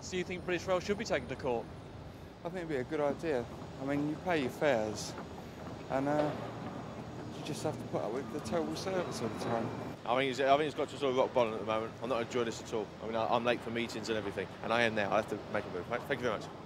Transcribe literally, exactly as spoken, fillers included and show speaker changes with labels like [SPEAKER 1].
[SPEAKER 1] So you think British Rail should be taken to court?
[SPEAKER 2] I think it'd be a good idea. I mean, you pay your fares, and uh, you just have to put up with the terrible service all the time.
[SPEAKER 3] I think, it's, I think it's got to sort of rock bottom at the moment. I'm not enjoying this at all. I mean, I'm late for meetings and everything, and I am now. I have to make a move. Thank you very much.